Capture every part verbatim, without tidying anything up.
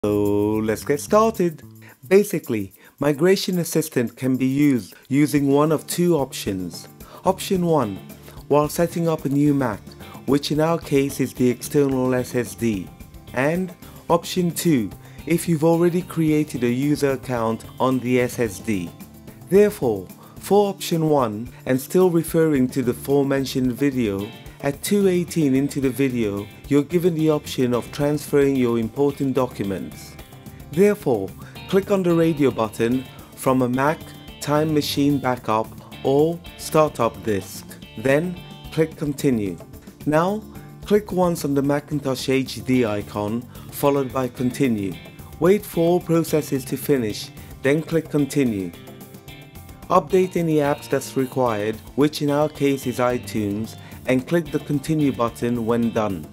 So let's get started. Basically, Migration Assistant can be used using one of two options. Option one, while setting up a new Mac, which in our case is the external S S D. And option two, if you've already created a user account on the S S D. Therefore, for option one, and still referring to the aforementioned video, at two eighteen into the video, you're given the option of transferring your important documents. Therefore, click on the radio button from a Mac, Time Machine Backup or Startup Disk. Then, click Continue. Now, click once on the Macintosh H D icon, followed by Continue. Wait for all processes to finish, then click Continue. Update any apps that's required, which in our case is iTunes, and click the Continue button when done.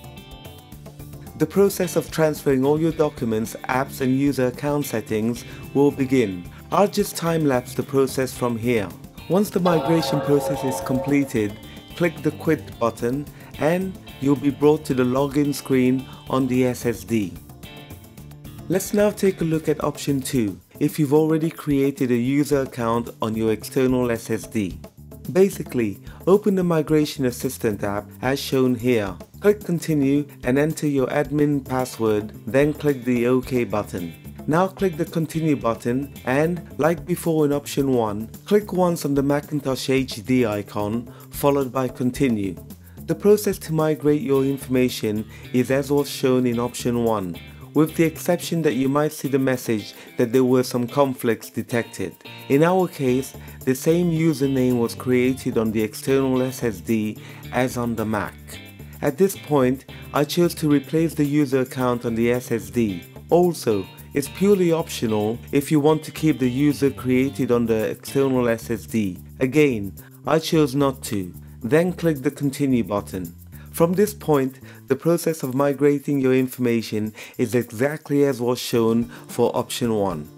The process of transferring all your documents, apps and user account settings will begin. I'll just time-lapse the process from here. Once the migration process is completed, click the Quit button and you'll be brought to the login screen on the S S D. Let's now take a look at option two, if you've already created a user account on your external S S D. Basically, open the Migration Assistant app as shown here. Click Continue and enter your admin password, then click the OK button. Now click the Continue button and, like before in option one, click once on the Macintosh H D icon, followed by Continue. The process to migrate your information is as was shown in option one, with the exception that you might see the message that there were some conflicts detected. In our case, the same username was created on the external S S D as on the Mac. At this point, I chose to replace the user account on the S S D. Also, it's purely optional if you want to keep the user created on the external S S D. Again, I chose not to. Then click the Continue button. From this point, the process of migrating your information is exactly as was shown for option one.